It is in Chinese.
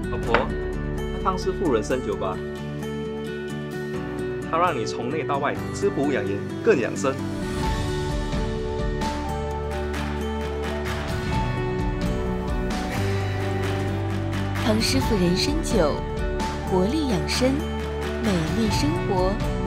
老婆，那汤师傅人参酒吧，它让你从内到外滋补养颜，更养生。 汤师傅人参酒，活力养生，美丽生活。